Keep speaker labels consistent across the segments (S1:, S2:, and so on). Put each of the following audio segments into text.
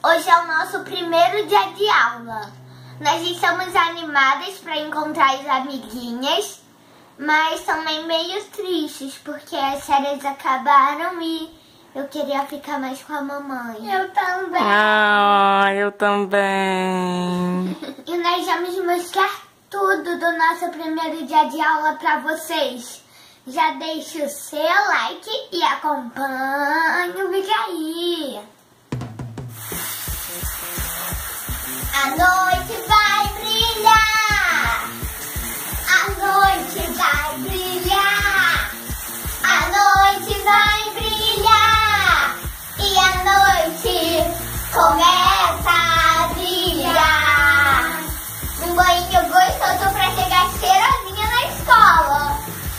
S1: Hoje é o nosso primeiro dia de aula. Nós estamos animadas para encontrar as amiguinhas, mas também meio tristes porque as férias acabaram e eu queria ficar mais com a mamãe. Eu também.
S2: Ah, eu também.
S1: E nós vamos mostrar tudo do nosso primeiro dia de aula para vocês. Já deixa o seu like e acompanhe o vídeo aí. A noite vai brilhar. A noite vai brilhar. A noite vai brilhar. E a noite começa a brilhar. Um banho gostoso pra chegar cheirosinha na escola.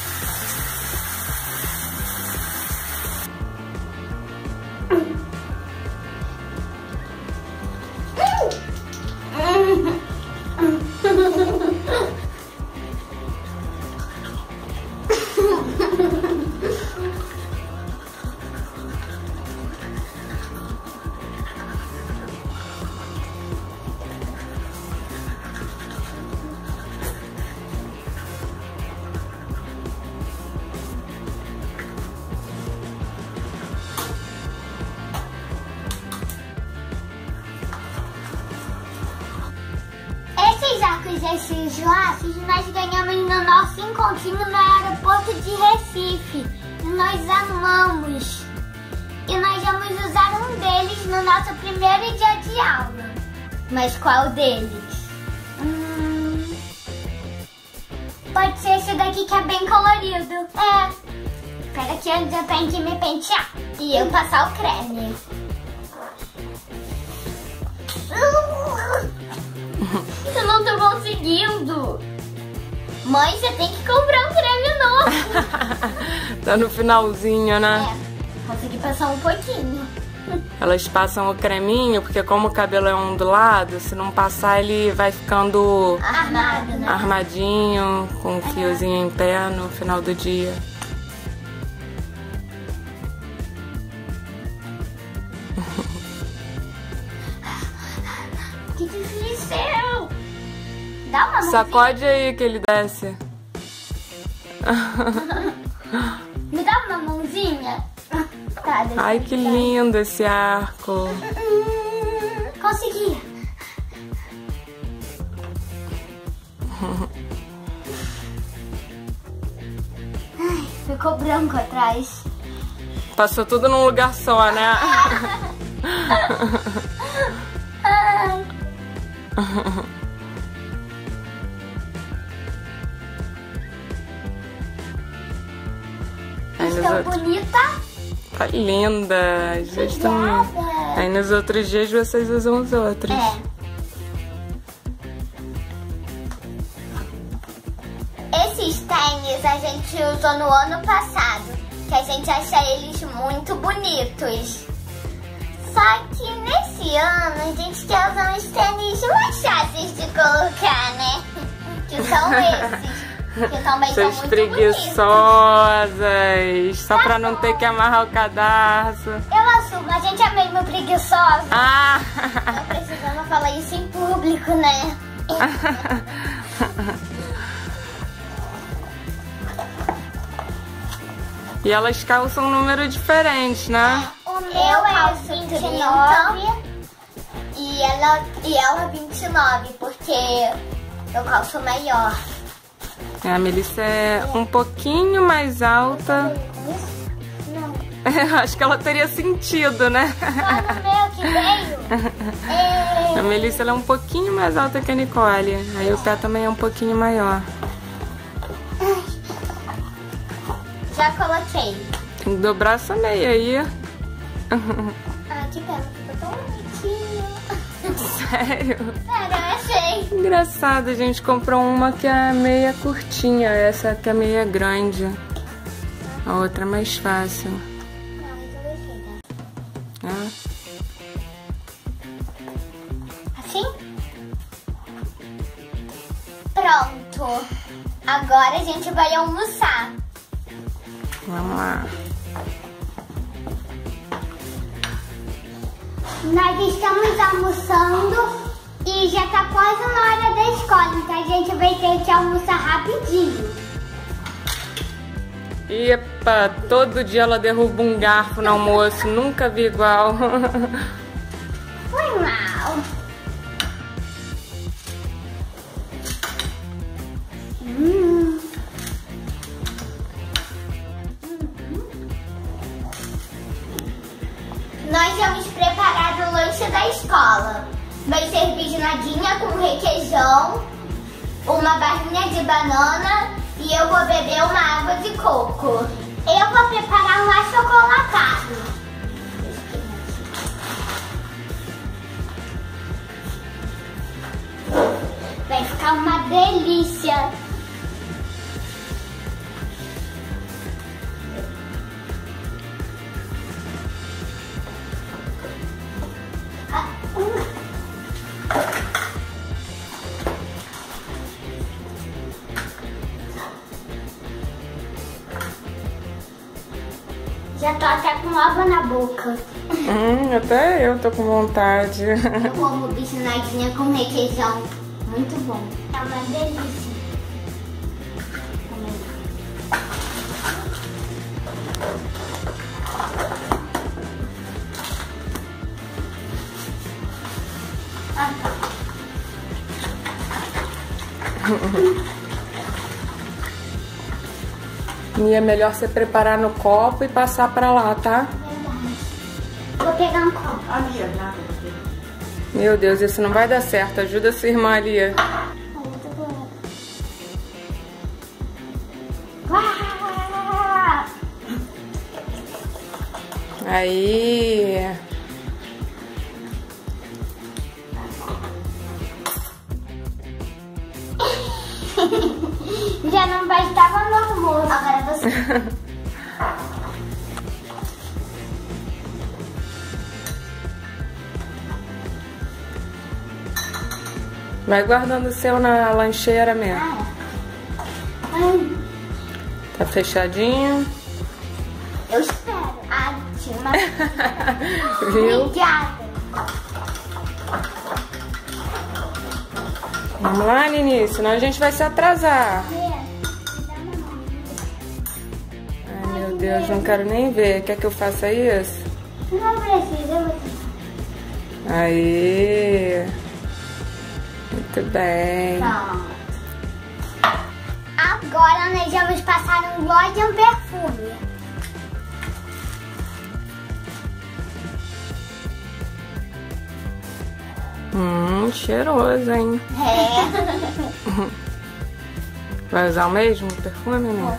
S1: Esses laços nós ganhamos no nosso encontrinho no aeroporto de Recife. E nós amamos. E nós vamos usar um deles no nosso primeiro dia de aula. Mas qual deles? Pode ser esse daqui que é bem colorido. É. Espera que eu tenho que me pentear. E eu passar o creme. Eu não tô conseguindo. Mãe, você tem que comprar um creme novo.
S2: Tá no finalzinho, né?
S1: É, consegui passar um pouquinho.
S2: Elas passam o creminho, porque como o cabelo é ondulado, se não passar ele vai ficando
S1: Armado, né?
S2: armadinho, com um fiozinho em pé no final do dia.
S1: Que difícil! Dá uma mãozinha.
S2: Sacode aí que ele desce.
S1: Me dá uma mãozinha. Tá, deixa
S2: Ai,
S1: eu
S2: que
S1: ver.
S2: lindo esse arco.
S1: Consegui. Ai, ficou branco atrás.
S2: Passou tudo num lugar só, né?
S1: Ai. Estou bonita?
S2: Tá linda. Justamente. Aí nos outros dias vocês usam os outros.
S1: É. Esses tênis a gente usou no ano passado, que a gente acha eles muito bonitos. Só que nesse ano a gente quer usar uns tênis mais fáceis de colocar, né? Que são esses. Que também são
S2: Vocês
S1: muito
S2: preguiçosas. Só pra não ter que amarrar o cadarço.
S1: Eu assumo, a gente é mesmo preguiçosa.
S2: Ah!
S1: Eu precisava falar isso em público, né?
S2: E elas calçam um número diferente, né?
S1: O meu é 29 e ela 29, porque eu calço maior.
S2: A Melissa é um pouquinho mais alta.
S1: Não.
S2: Acho que ela teria sentido, né?
S1: Só no meu que veio.
S2: A Melissa ela é um pouquinho mais alta que a Nicole. Aí o pé também é um pouquinho maior.
S1: Já coloquei.
S2: Tem que dobrar essa meia aí.
S1: Ah, que pena, ficou tão bonitinho.
S2: Sério?
S1: Sério, eu achei.
S2: Engraçado, a gente comprou uma que é meia curtinha. Essa que é meia grande. A outra é mais fácil.
S1: Não, mas eu gostei, né? Assim? Pronto. Agora a gente vai almoçar.
S2: Vamos lá.
S1: Nós estamos almoçando e já tá quase na hora da escola, então a gente vai ter que almoçar rapidinho.
S2: Epa, todo dia ela derruba um garfo no almoço, nunca vi igual.
S1: Foi mal. Nós vamos preparar o lanche da escola. Vai ser bisnaguinha com requeijão, uma barrinha de banana e eu vou beber uma água de coco. Eu vou preparar um achocolatado. Vai ficar uma delícia. Já tô até com água na boca.
S2: Até eu tô com vontade.
S1: Eu amo bisnaguinha com requeijão. Muito bom. É uma delícia.
S2: E é melhor você preparar no copo e passar pra lá, tá?
S1: Verdade. Vou pegar um copo.
S2: Meu Deus, isso não vai dar certo. Ajuda a sua irmã ali. Aí.
S1: Já não bastava no almoço. Agora você.
S2: Vai guardando o seu na lancheira mesmo. Tá fechadinho?
S1: Eu espero. Ai, tinha uma...
S2: Viu?
S1: Obrigada.
S2: Vamos lá, Nini, senão a gente vai se atrasar. Ai, meu Deus, não quero nem ver. Quer que eu faça isso?
S1: Não precisa, eu vou tentar.
S2: Aí. Muito bem.
S1: Pronto. Agora nós vamos passar um gloss e um perfume.
S2: Cheiroso, hein?
S1: É.
S2: Vai usar o mesmo perfume, né?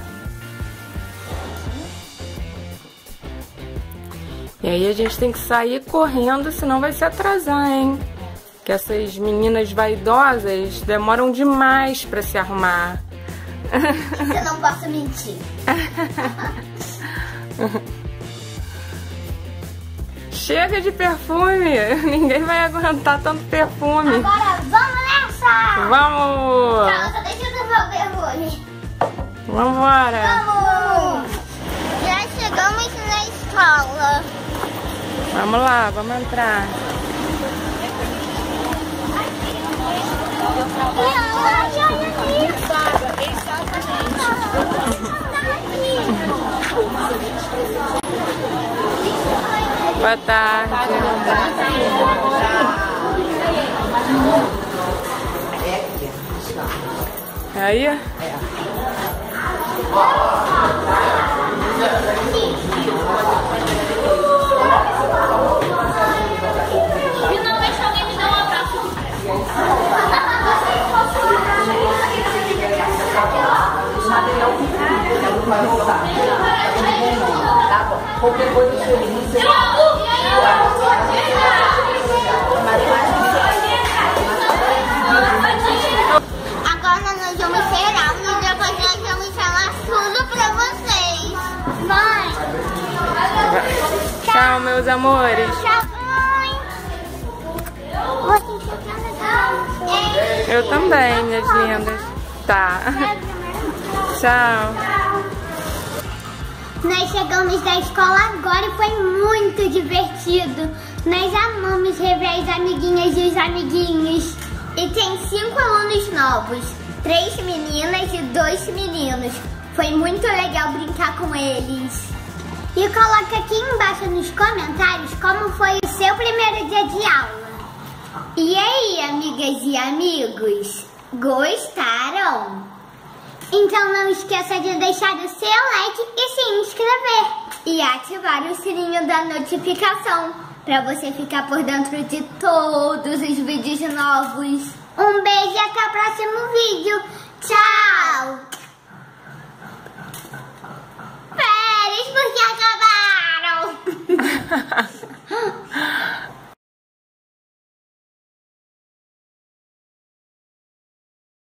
S2: E aí a gente tem que sair correndo, senão vai se atrasar, hein? Que essas meninas vaidosas demoram demais pra se arrumar.
S1: Eu não posso mentir.
S2: Chega de perfume! Ninguém vai aguentar tanto perfume.
S1: Agora vamos nessa!
S2: Vamos!
S1: Calma, deixa eu tomar o perfume.
S2: Vambora!
S1: Vamos! Já chegamos na escola.
S2: Vamos lá, vamos entrar. Boa tarde. Aí?
S1: Finalmente alguém me deu um abraço.
S3: Tá bom. Qualquer coisa você me diz.
S1: Agora nós vamos ser aula e depois nós vamos falar tudo pra vocês. Mãe!
S2: Tchau, meus amores.
S1: Tchau, mãe! Você fica legal.
S2: Eu também, minhas lindas. Tá. Tchau.
S1: Nós chegamos da escola agora e foi muito divertido. Nós amamos rever as amiguinhas e os amiguinhos. E tem 5 alunos novos, 3 meninas e 2 meninos. Foi muito legal brincar com eles. E coloca aqui embaixo nos comentários como foi o seu primeiro dia de aula. E aí, amigas e amigos, gostaram? Então não esqueça de deixar o seu like e se inscrever. E ativar o sininho da notificação para você ficar por dentro de todos os vídeos novos. Um beijo e até o próximo vídeo. Tchau! Férias porque acabaram!